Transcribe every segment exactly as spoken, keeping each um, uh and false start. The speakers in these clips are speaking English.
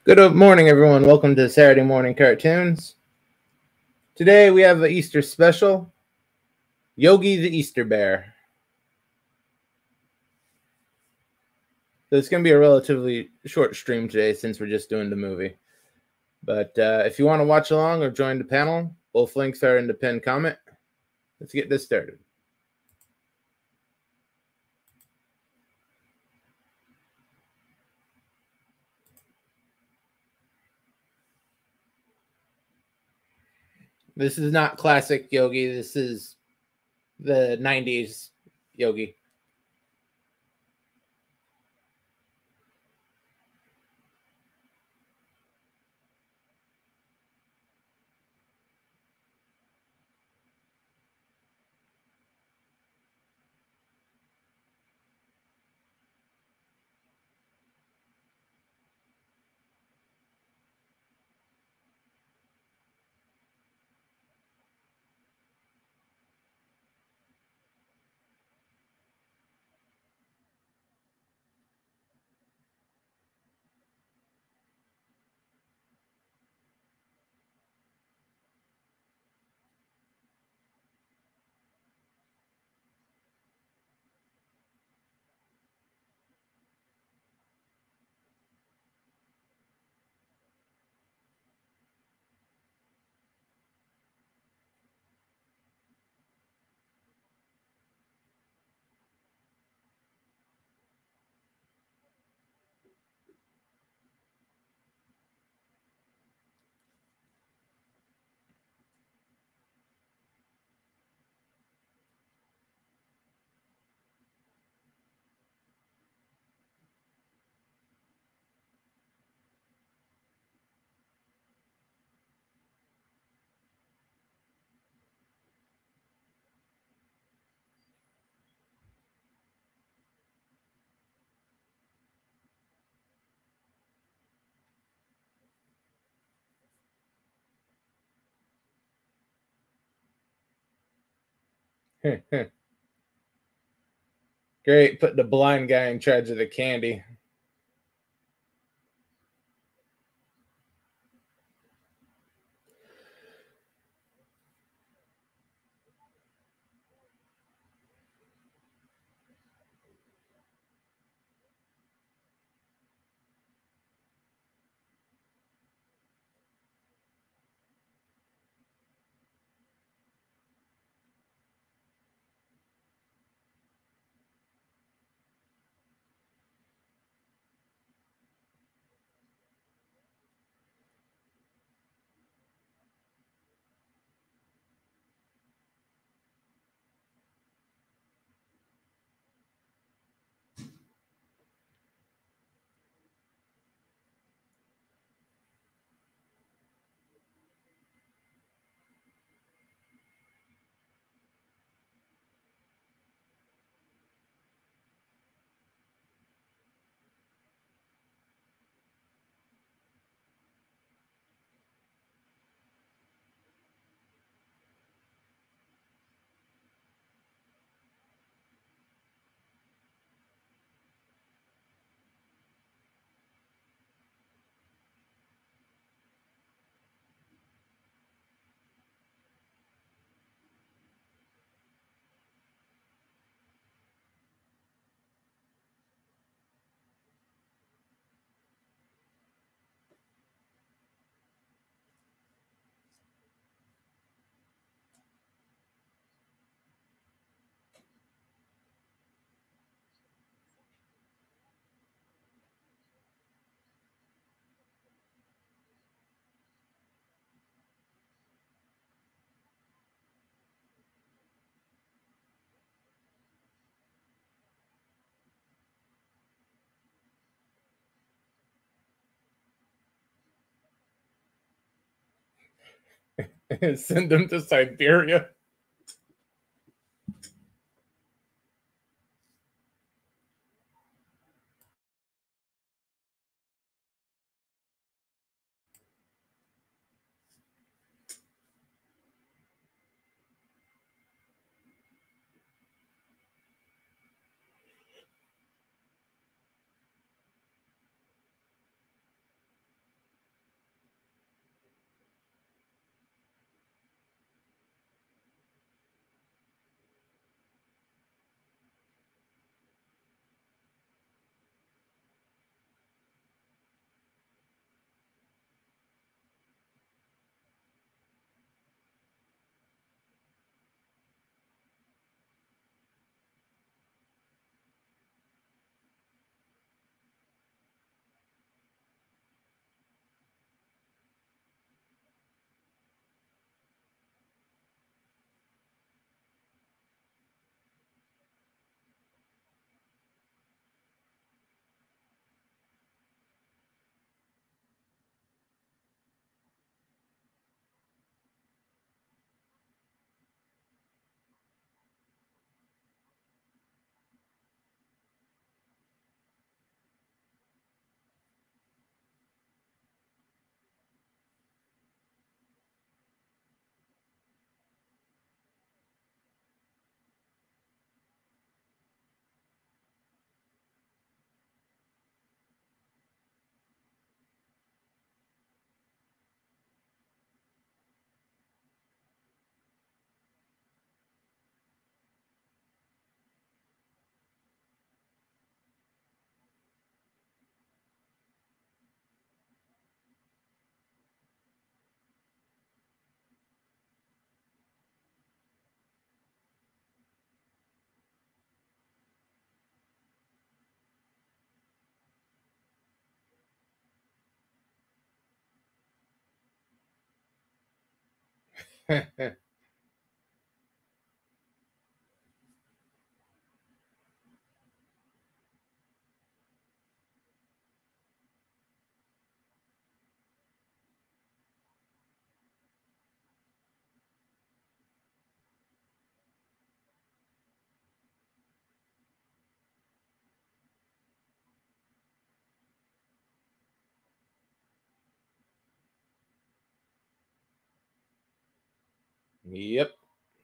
Good morning, everyone. Welcome to Saturday Morning Cartoons. Today we have an Easter special, Yogi the Easter Bear. So it's going to be a relatively short stream today since we're just doing the movie. But uh, if you want to watch along or join the panel, both links are in the pinned comment. Let's get this started. This is not classic Yogi. This is the nineties Yogi. Great, put the blind guy in charge of the candy. Send them to Siberia. Yep.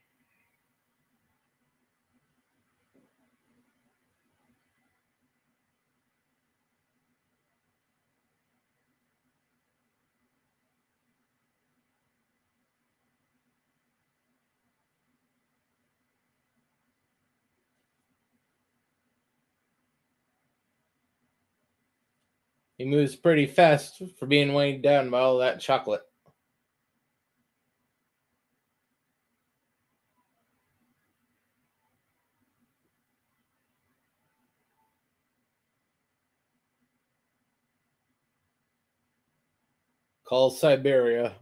He moves pretty fast for being weighed down by all that chocolate. Call Siberia.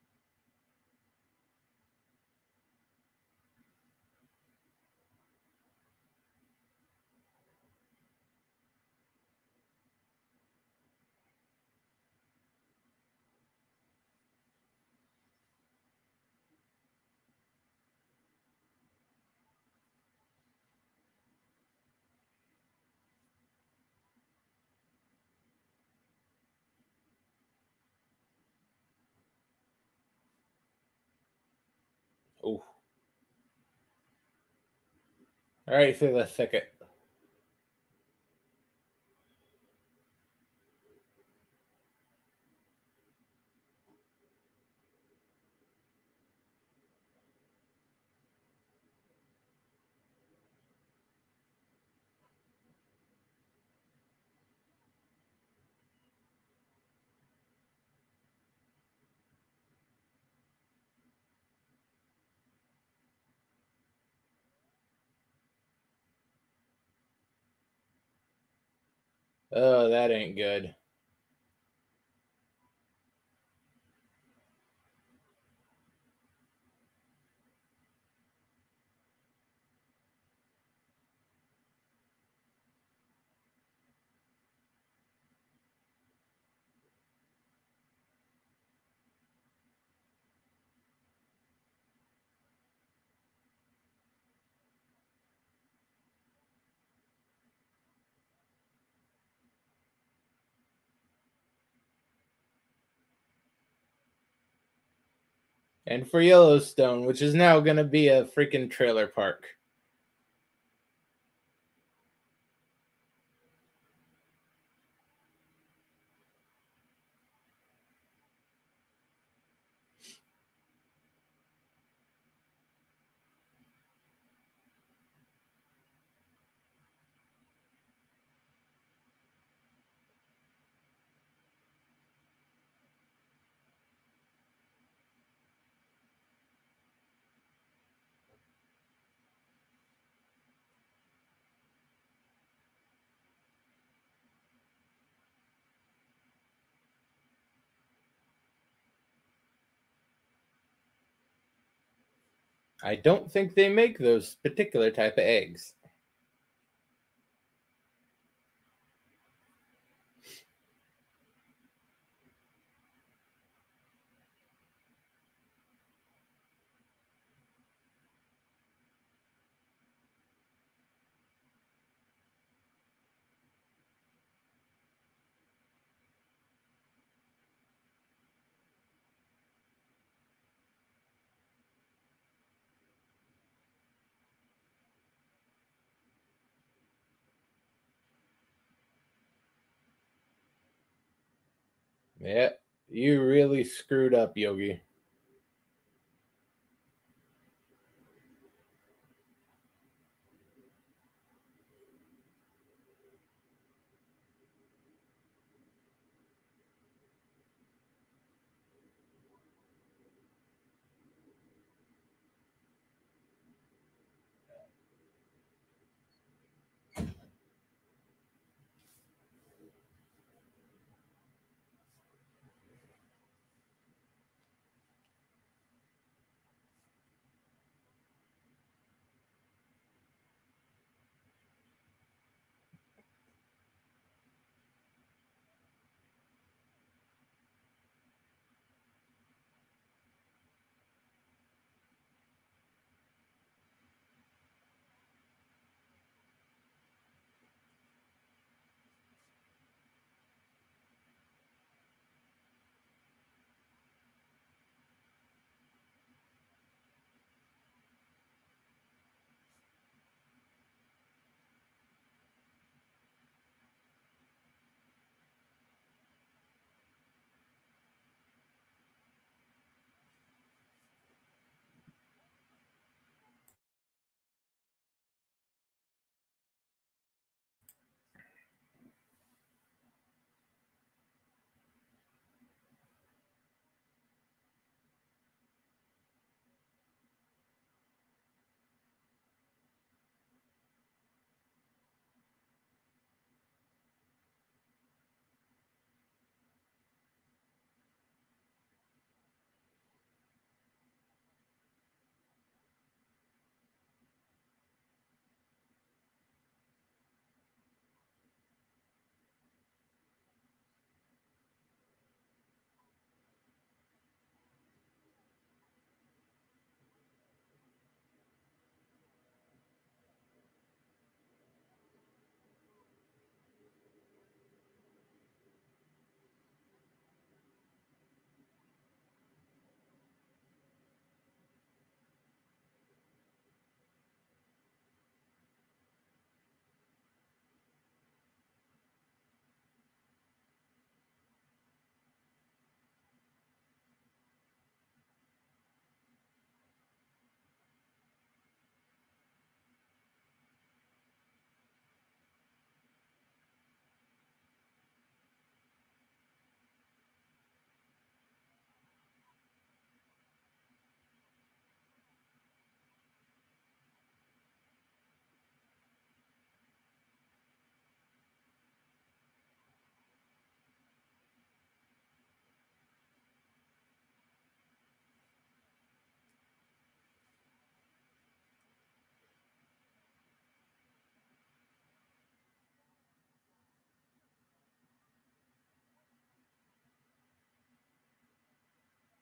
Oh. Right through the thicket. Oh, that ain't good. And for Yellowstone, which is now going to be a freaking trailer park. I don't think they make those particular type of eggs. Yeah, you really screwed up, Yogi.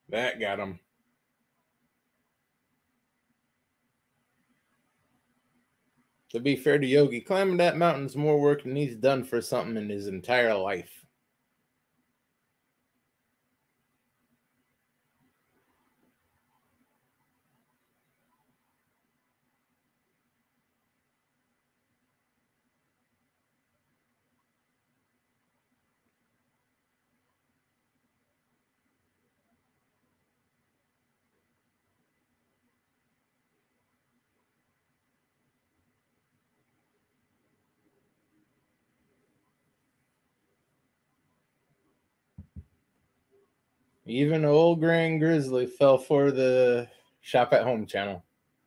That got him. To be fair to Yogi, climbing that mountain's more work than he's done for something in his entire life. Even old Grand Grizzly fell for the shop at home channel.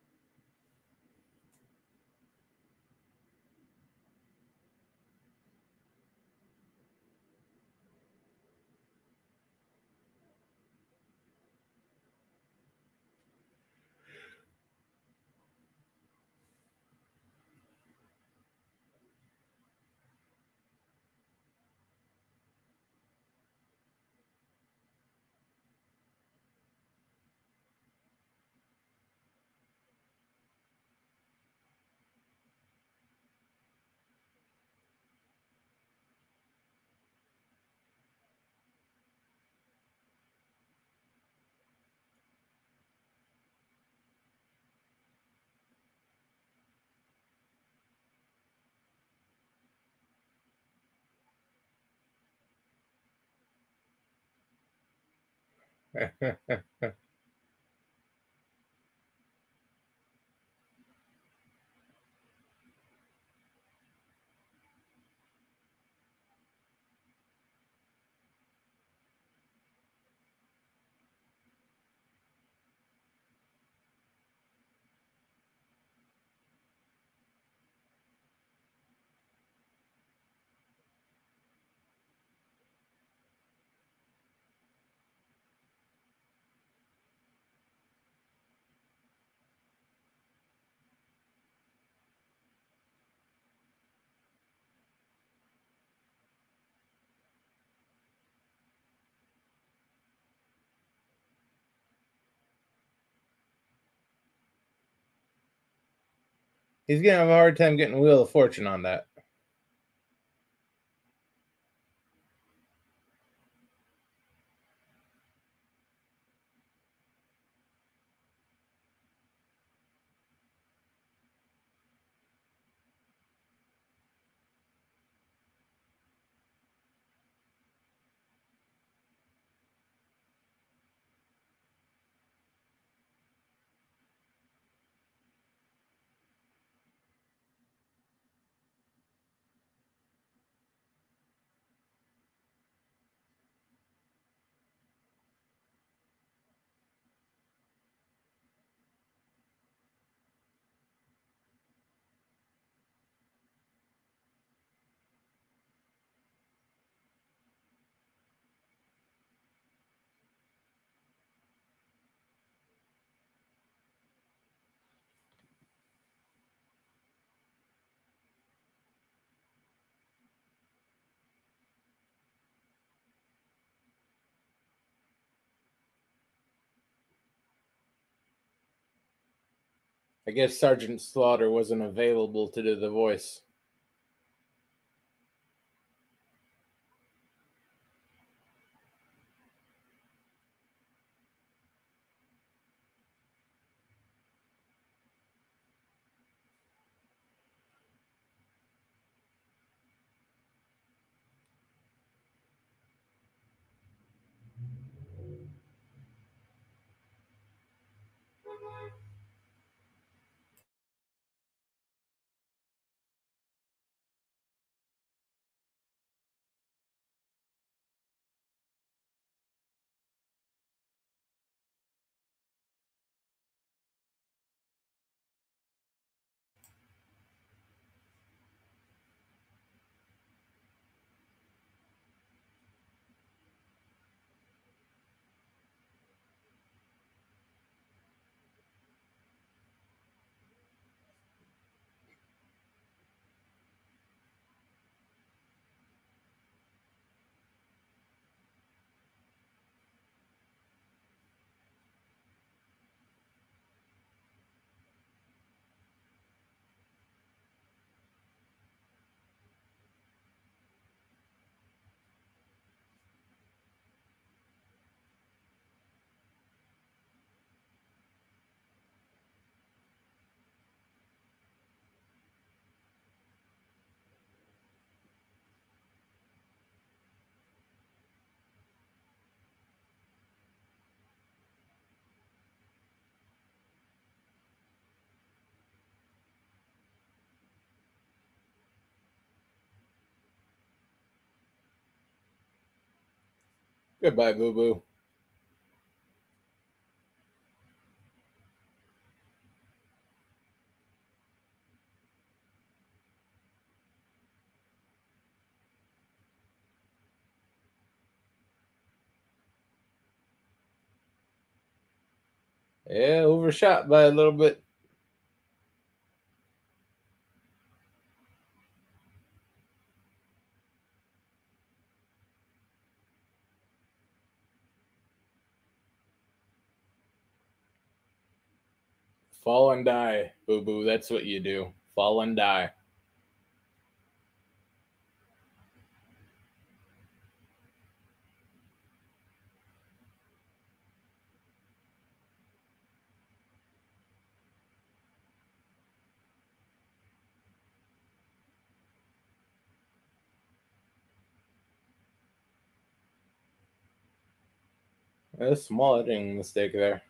He's gonna have a hard time getting Wheel of Fortune on that. I guess Sergeant Slaughter wasn't available to do the voice. Goodbye, Boo Boo. Yeah, overshot by a little bit. Fall and die, Boo Boo. That's what you do. Fall and die. A small editing mistake there.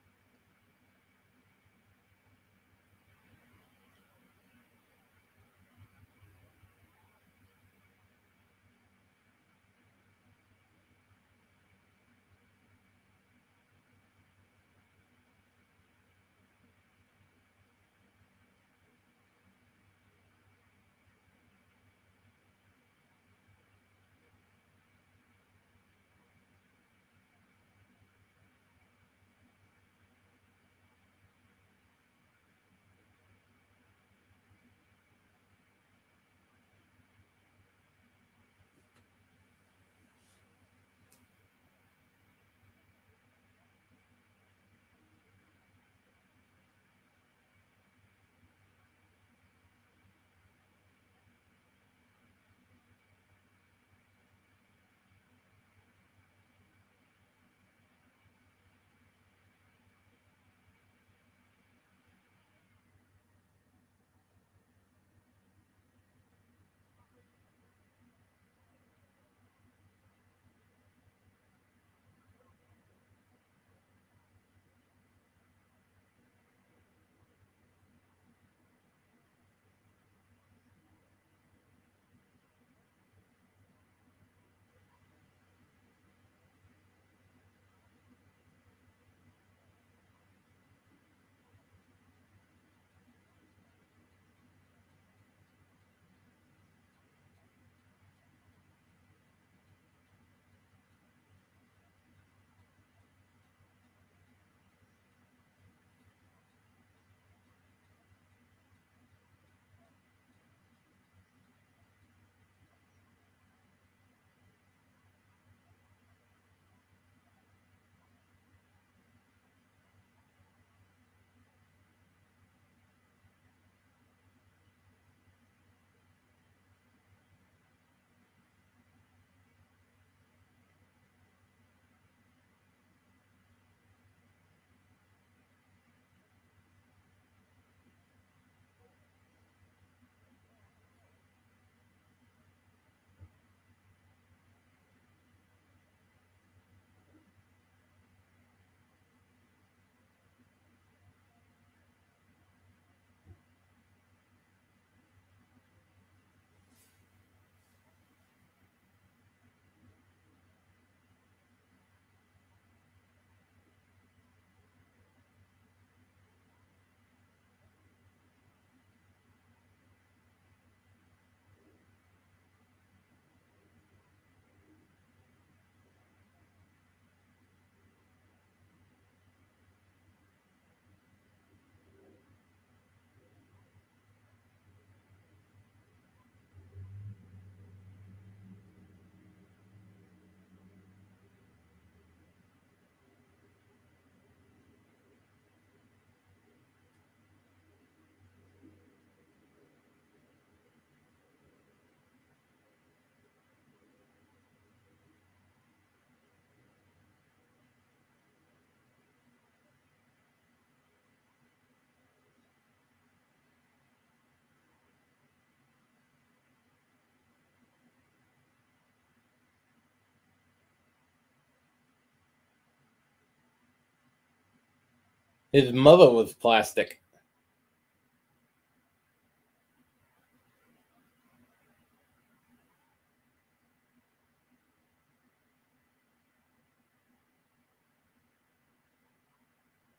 His mother was plastic.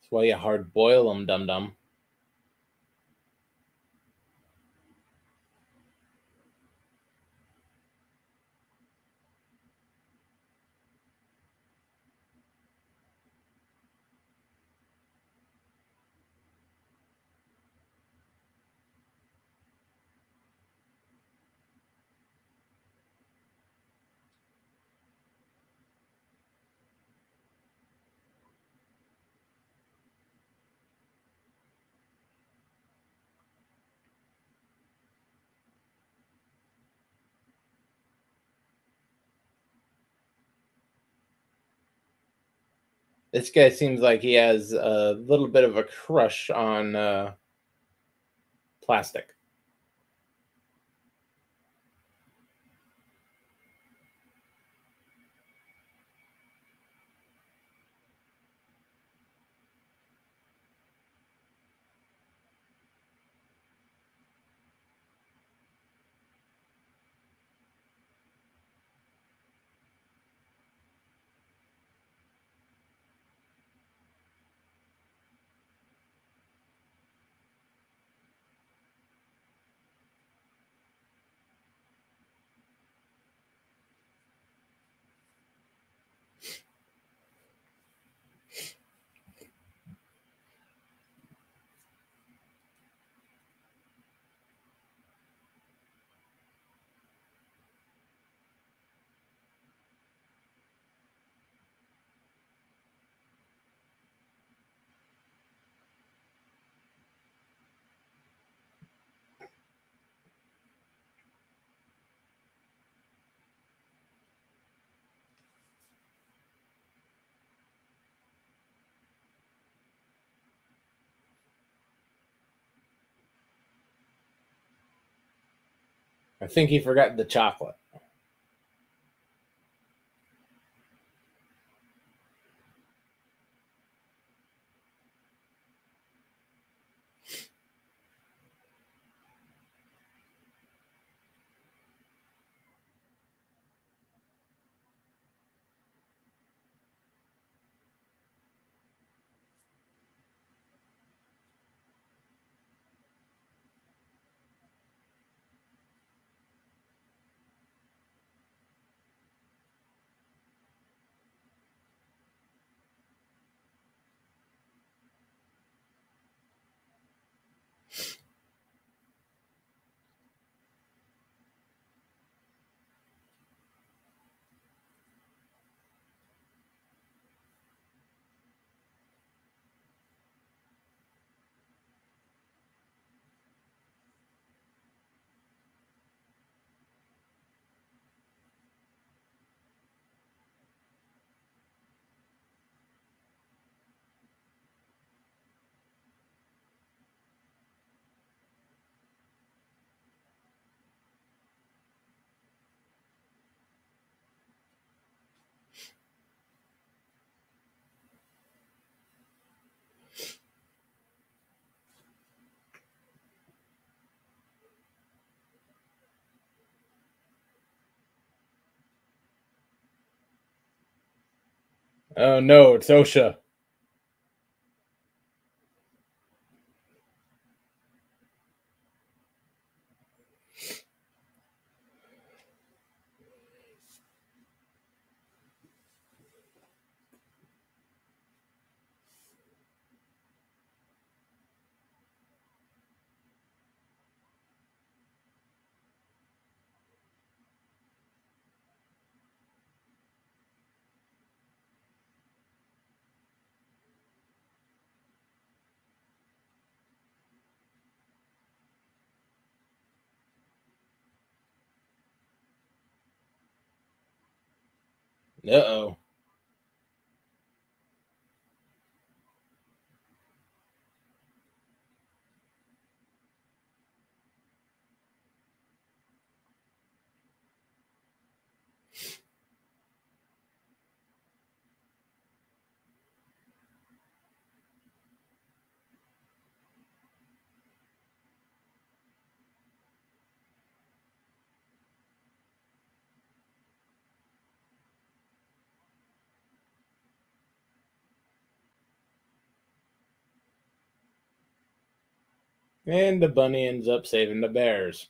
That's why you hard boil them, dum dum. This guy seems like he has a little bit of a crush on uh, plastic. I think he forgot the chocolate. Oh no, it's OSHA. Uh oh. And the bunny ends up saving the bears.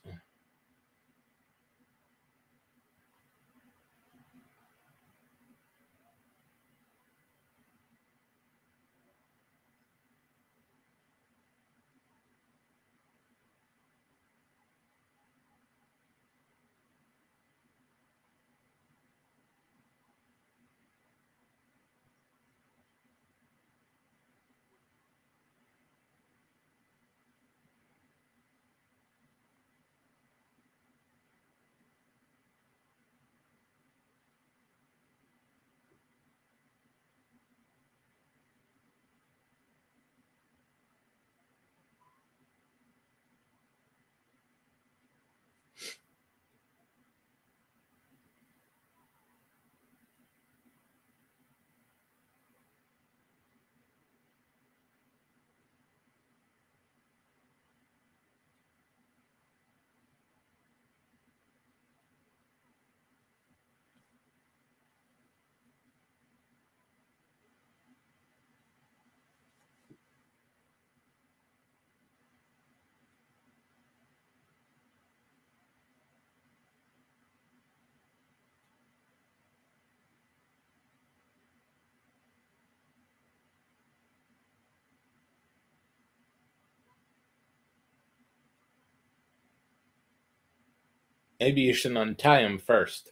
Maybe you should untie him first.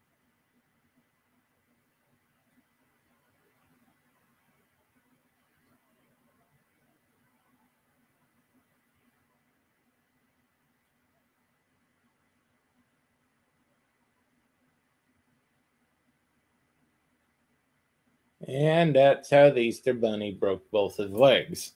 And that's how the Easter Bunny broke both his legs.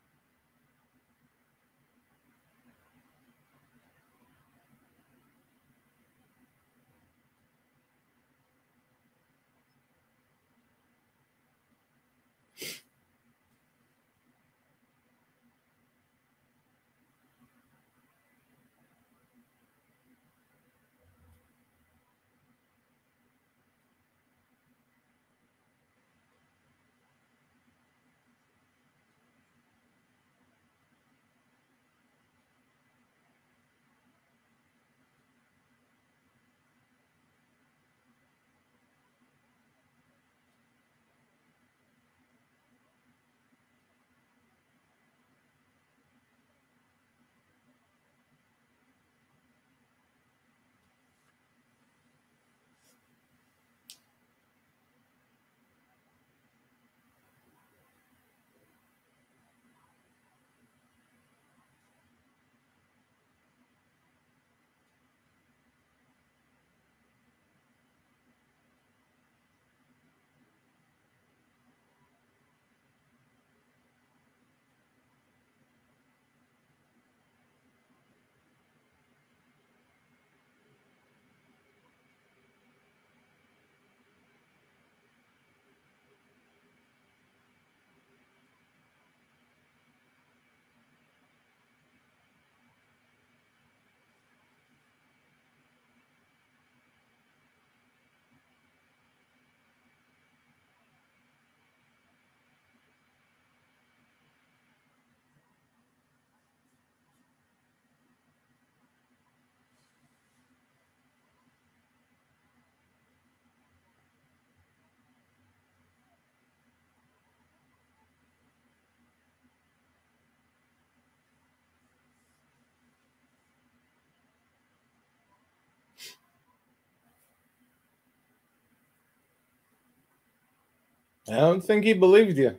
I don't think he believed you.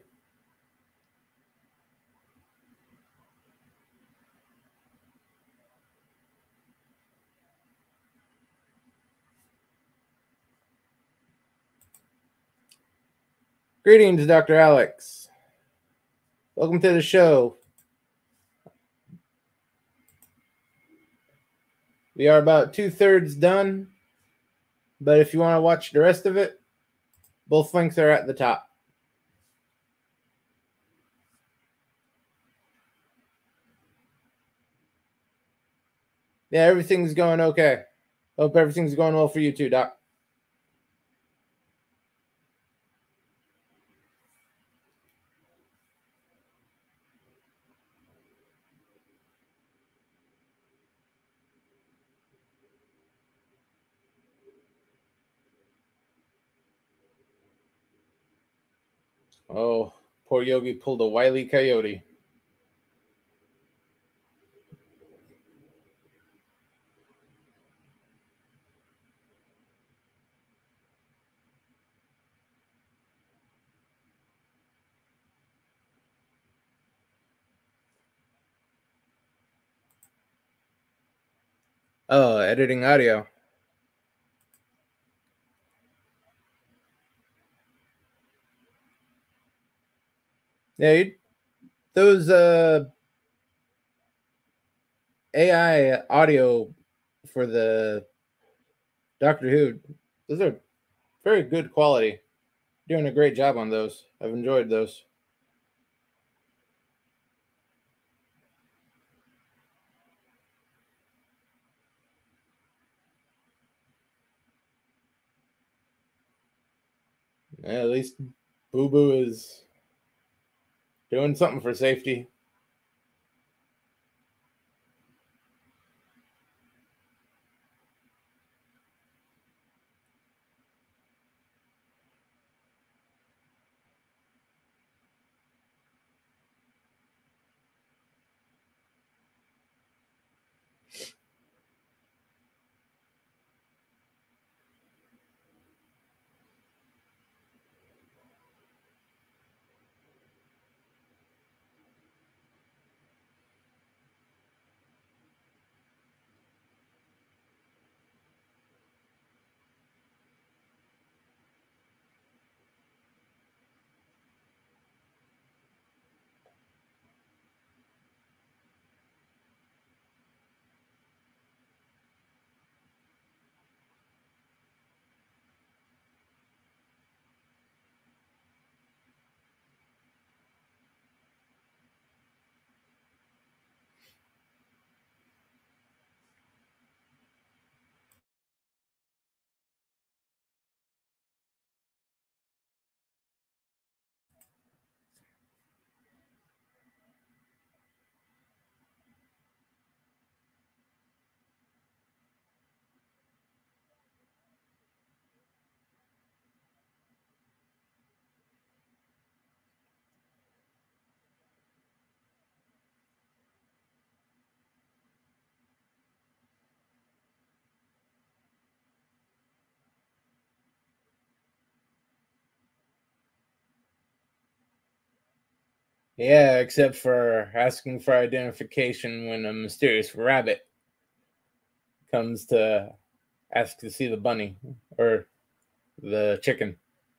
Greetings, Doctor Alex. Welcome to the show. We are about two-thirds done, but if you want to watch the rest of it, both links are at the top. Yeah, everything's going okay. Hope everything's going well for you too, Doc. Oh, poor Yogi pulled a wily coyote. Oh, editing audio. Yeah, you, those uh, A I audio for the Doctor Who, those are very good quality. Doing a great job on those. I've enjoyed those. Yeah, at least Boo Boo is doing something for safety. Yeah, except for asking for identification when a mysterious rabbit comes to ask to see the bunny or the chicken.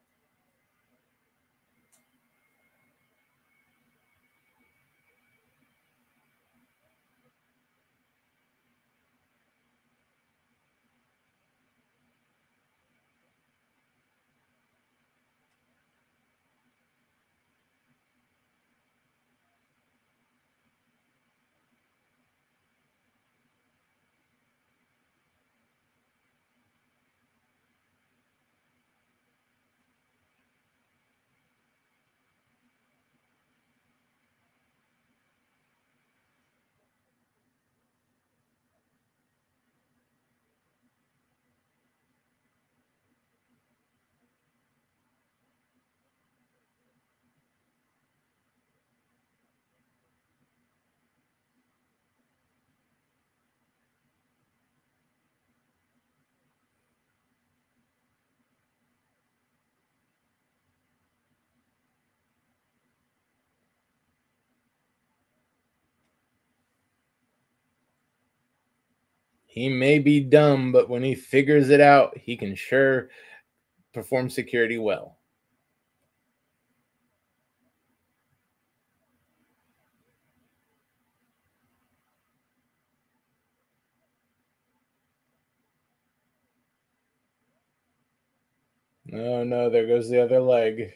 He may be dumb, but when he figures it out, he can sure perform security well. Oh no, there goes the other leg.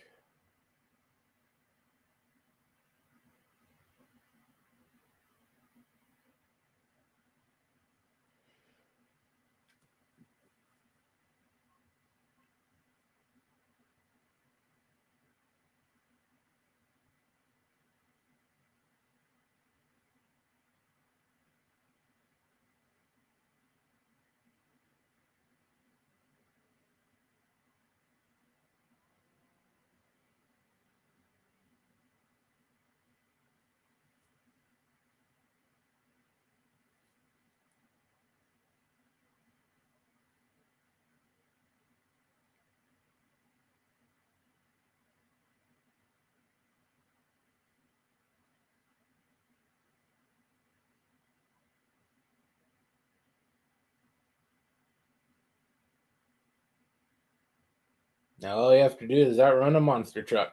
Now all you have to do is outrun a monster truck.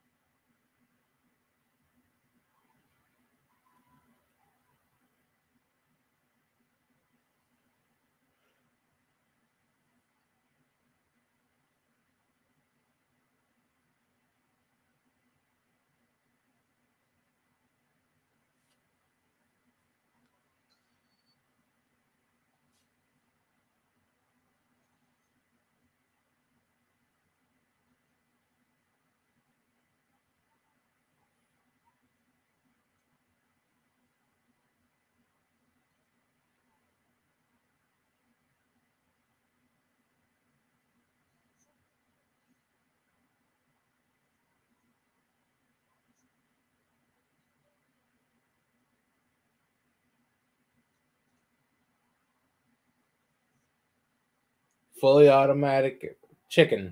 Fully automatic chicken.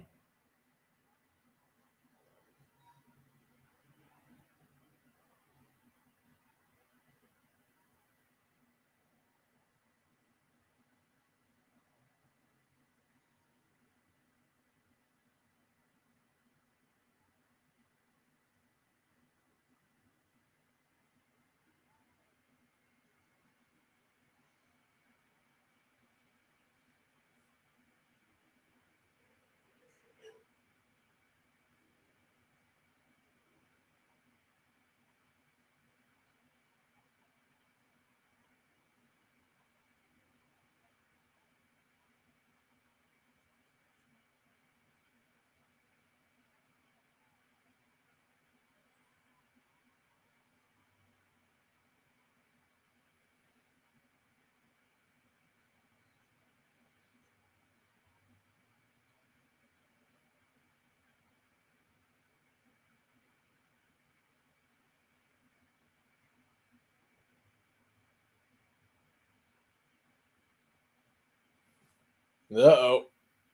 Uh-oh.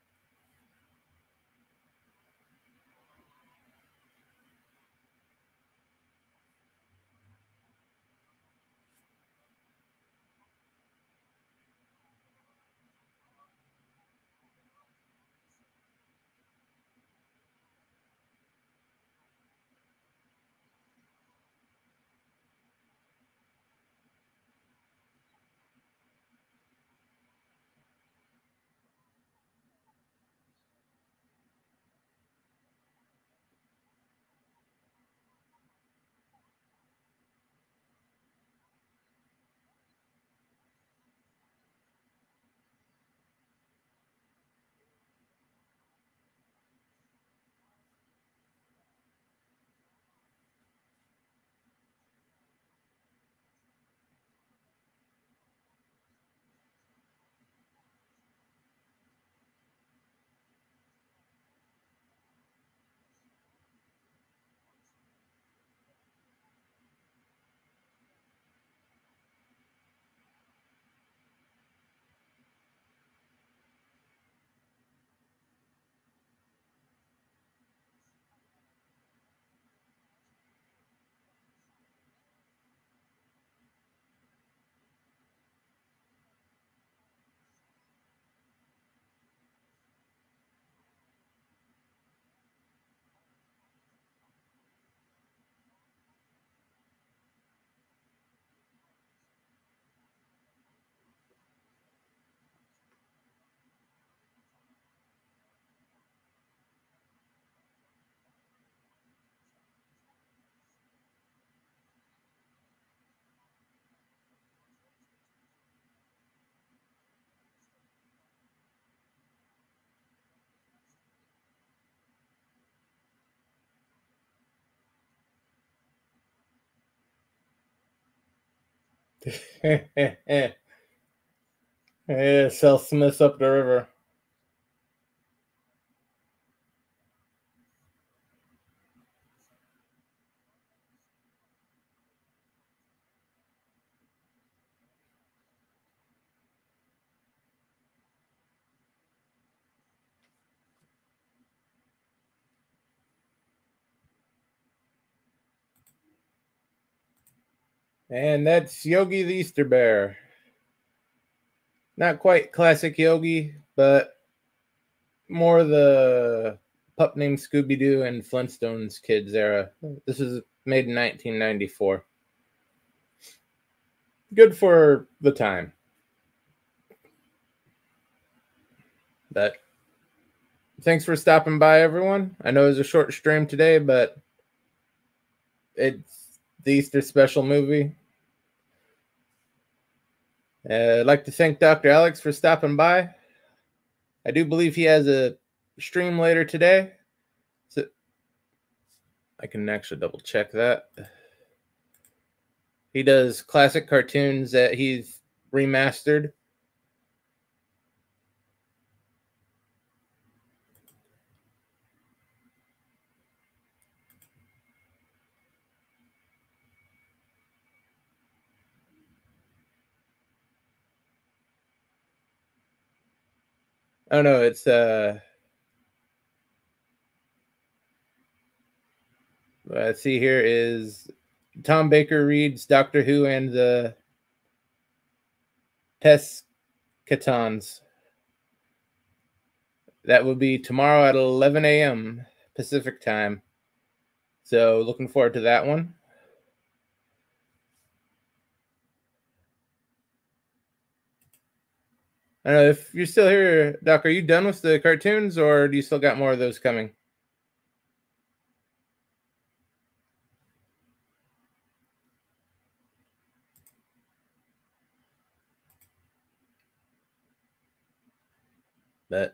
Yeah, sell Smiths up the river. And that's Yogi the Easter Bear. Not quite classic Yogi, but more the Pup Named Scooby-Doo and Flintstones Kids era. This is made in nineteen ninety-four. Good for the time. But thanks for stopping by, everyone. I know it was a short stream today, but it's the Easter special movie. Uh, I'd like to thank Doctor Alex for stopping by. I do believe he has a stream later today. So I can actually double check that. He does classic cartoons that he's remastered. Oh no, it's uh let's see, here is Tom Baker reads Doctor Who and the Pescatons. That will be tomorrow at eleven a m Pacific time. So looking forward to that one. I don't know if you're still here, Doc. Are you done with the cartoons, or do you still got more of those coming? But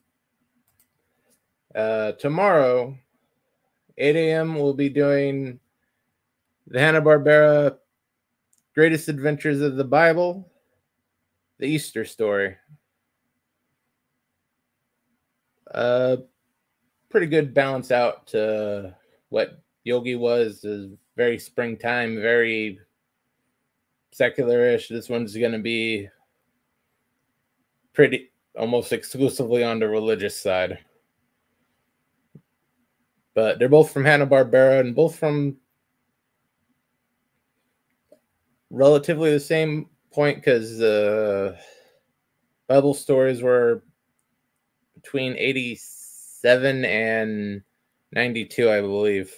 uh, tomorrow, eight a m, we'll be doing the Hanna-Barbera Greatest Adventures of the Bible, the Easter story. Uh, pretty good balance out to what Yogi was. Is very springtime, very secular-ish. This one's going to be pretty almost exclusively on the religious side. But they're both from Hanna-Barbera and both from relatively the same point, because the uh, Bible stories were between eighty-seven and ninety-two, I believe.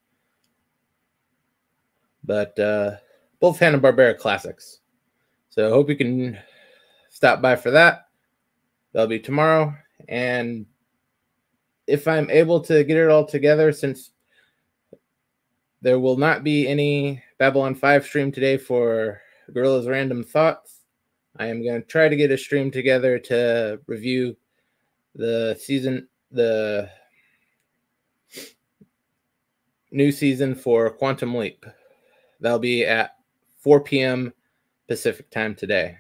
But uh, both Hanna-Barbera classics. So I hope you can stop by for that. That'll be tomorrow. And if I'm able to get it all together, since there will not be any Babylon five stream today for Gorilla's Random Thoughts, I am going to try to get a stream together to review the season, the new season for Quantum Leap. That'll be at four p m Pacific time today.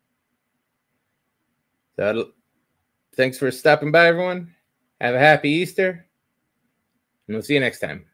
So thanks for stopping by, everyone. Have a happy Easter, and we'll see you next time.